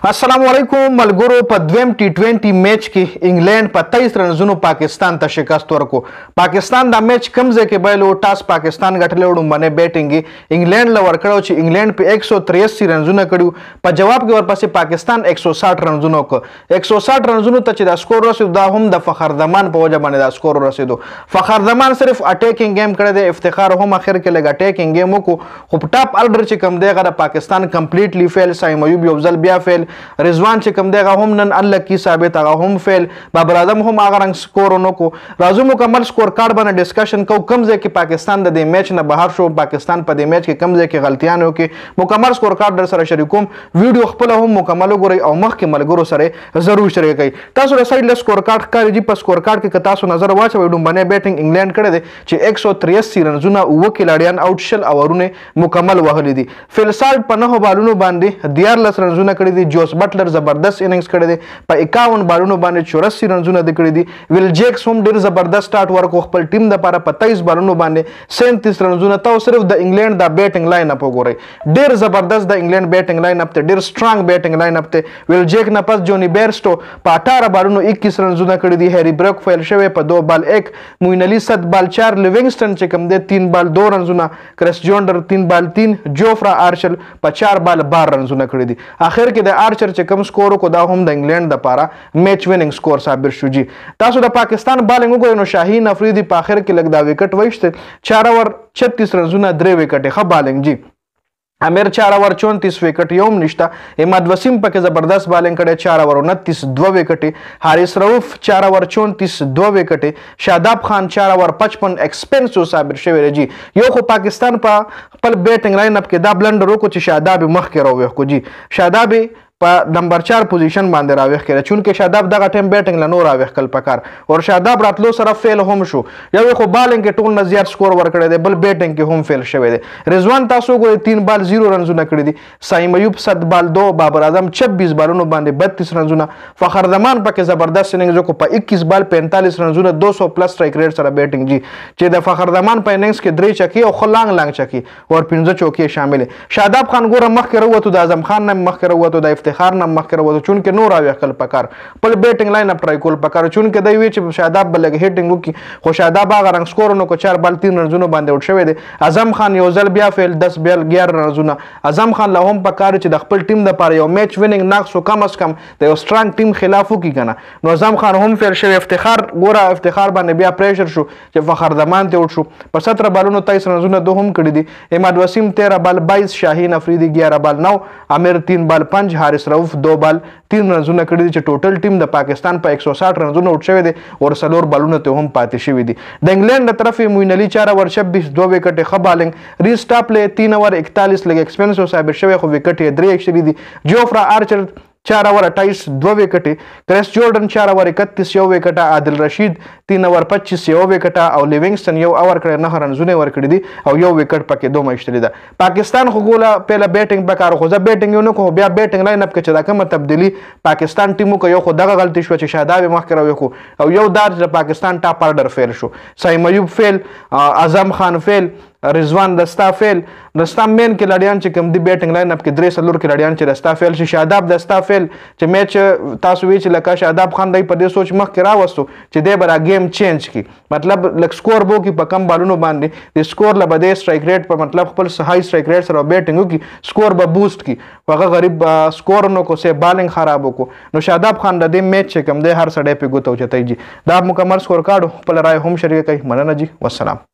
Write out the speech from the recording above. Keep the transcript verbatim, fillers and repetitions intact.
अस्सलाम वालेकुम मलगुरो په دویم टी ट्वेंटी میچ کې انګلند په तेईस رنزونو پاکستان ته شکست ورکو. پاکستان دا میچ کم ځای کې بایلو ټاس پاکستان غټلو ډومبنه بیټینګ انګلند ل ورکړو چې انګلند په एक सौ तिरासी رنزونه کړو. په جواب کې ورپسې پاکستان एक सौ साठ رنزونو کو एक सौ साठ رنزونو ته چې دا سکور رسید دا هم د فخر زمان په وجه باندې دا سکور رسیدو. فخر زمان صرف اٹیکینګ گیم کړی دی، افتخار هم اخر کې لګ اٹیکینګ گیم وکړو، خو ټاپ الډر چې کم دی غره پاکستان کمپلیټلی فیل. سایم ایوب یو ځل بیا فیل، رضوان چې کوم دیغه هم نن الله کی ثابت هغه هم فیل، بابر اعظم هم هغه رنګ سکور نو کو. راځو مکمل سکور کارت باندې ډسکشن کو کم ځای کې پاکستان د دې میچ نه بهر شو، پاکستان په دې میچ کې کم ځای کې غلطیان وکړي. مکمل سکور کارت در سره شریکوم، ویډیو خپل هم مکمل وګورئ او مخکې ملګرو سره ضرور شریک کړئ. تاسو د سایډ له سکور کارت کاری جی په سکور کارت کې تاسو نظر واچوئ ډومبنه بیټینګ انګلند کړی دی چې एक सौ तिरासी رنزونه او کلاډیان آوټ شل اورونه مکمل وهلي دي. فلسالټ په نه بالونو باندې دیارلس رنزونه کړی دي. جوس بټلر زبردست اننګز کړی دی، په اکاون بالونو باندې چوراسی رنزونه د کړی دي. ویل جیکس هم ډیر زبردست سٹارټ ورکو خپل ټیم د لپاره په तेईस بالونو باندې सैंतीस رنزونه. تاسو صرف د انګلند د بیټینګ لاین اپ وګورئ، ډیر زبردست د انګلند بیټینګ لاین اپ ته، ډیر سټرانګ بیټینګ لاین اپ ته. ویل جیک نه پس جونی بیرسټو په अठारह بالونو इक्कीस رنزونه کړی دي. هری برک فیل شوی په دو بال एक، موین علی صد بال चार، لیوینګسټن چې کوم دی तीन بال दो رنزونه، کرس جونډر तीन بال तीन، جوفرا آرچل په चार بال बारह رنزونه کړی دي. اخر کې د آرچر چې کوم سکور کو دا هم د انګلند د لپاره میچ ویننګ سکور ثابت شو. جی تاسو د پاکستان بالنګ وګورئ نو شاهین افریدی په اخر کې لګ دا وکټ وایشته चार اور छत्तीस رنزونه درې وکټ ښه بالنګ. جی امیر चार اور चौंतीस विकेट یوم نشتا. اماد وسیم پکې زبردست بالنګ کړي चार اور उनतीस دو وکټ. حارث رؤف चार اور चौंतीस دو وکټ. شاداب خان चार اور पचपन ایکسپنسو ثابت شوی. جی یو خو پاکستان په خپل بیټینګ لاین اپ کې دا بلندر وکړو چې شاداب مخ کې راوځي کو. جی شاداب په نمبر चार پوزیشن باندې راوخ کړي چونکه شاداب دغه ټیم بیټینګ له نور راوخ کل پکار او شاداب راتلو سره فیل هم شو. یو خو بالنګ کې ټول نه زیات سکور ورکړی دی، بل بیټینګ کې هم فیل شوی دی. رضوان تاسو ګورئ तीन بال صفر رنزونه کړی دي. سایم ایوب صد بال दो، بابر اعظم छब्बीस بالونو باندې बत्तीस رنزونه. فخر زمان پکې زبردست اننګز کو په इक्कीस بال पैंतालीस رنزونه दो सौ پلس سټرایک ریټ سره بیټینګ. جی چې د فخر زمان په اننګز کې درې چکی او خلانګ لانګ چکی او پنځه چوکي شامل. شاداب خان ګوره مخ کې وروته، د اعظم خان نه مخ کې وروته، د افتخار نه مخ کې وته چونکه نور راوي خپل پکار خپل بیټینګ لاین اپ ټرای کول پکار چونکه دی وی چې شاداب بلګ هیټینګ وکي خو شاداب هغه رنګ سکور نو کو चार بال तीन رنزونه باندې اوټ شوی دی. اعظم خان یو ځل بیا فیل दस بال ग्यारह رنزونه. اعظم خان له هم پکار چې د خپل ټیم د لپاره یو میچ ویننګ ناقص کم از کم د یو سټرانګ ټیم خلاف وکي کنه. نو اعظم خان هم فیل شوی. افتخار ګوره افتخار باندې بیا پریشر شو چې فخر زمان ته اوټ شو په सत्रह بالونو तेईस رنزونه دو هم کړی دي. اماد وسیم तेरह بال बाईस، شاهین افریدی ग्यारह بال नौ، امیر तीन بال पाँच، حارث رؤف दो بال तीन رنزونه کړی دي چې ټوټل ټیم د پاکستان په एक सौ साठ رنزونه اوټ شوی دی او سلور بالونه ته هم پاتې شوی دي. د انګلند د طرف موین علی चार اور छब्बीस دو وکټ ښه بالنګ. ریسټاپ له तीन اور इकतालीस لګ ایکسپنسو ثابت شوی خو وکټ یې درې اکشري دي. جوفرا آرچر चार اور अट्ठाईस दो विकेट، क्रिस जॉर्डन चार और इकतीस یو وکټ، عادل رشید तीन اور पच्चीस یو وکټ او لیوینګسټن یو اور کړی نه رنزونه ور کړی دي او یو وکټ پکې دوه مشتري ده. پاکستان خو ګوله پهله بیټینګ پکار خو ځه بیټینګ یو نه کو بیا بیټینګ لاین اپ کې چې دا کومه تبدیلی پاکستان ټیمو کو یو خو دغه غلطي شو چې شاداب مخ کې راوي خو او یو دار چې پاکستان ټاپ آرډر فیل شو. سایم ایوب فیل، اعظم خان فیل، رضوان دستا فیل. دستا مین کې لړیان چې کوم دی بیټینګ لاین اپ کې درې سلور کې لړیان چې دستا فیل شي. شاداب دستا فیل چې میچ تاسو وی چې لکه شاداب خان دی په دې سوچ مخ کې راوستو چې دی برا گیم چینج کی مطلب لک سکور بو کې په کم بالونو باندې د سکور له بده سټرایک ریټ په مطلب خپل هاي سټرایک ریټ سره بیټینګ کی سکور به بوست کی هغه غریب سکور نو کو سه بالنګ خراب کو. نو شاداب خان د دې میچ چې کوم دی هر سړی په ګوتو چتای. جی دا مکمل سکور کارت خپل رائے هم شریک کړئ. مننه جی، والسلام.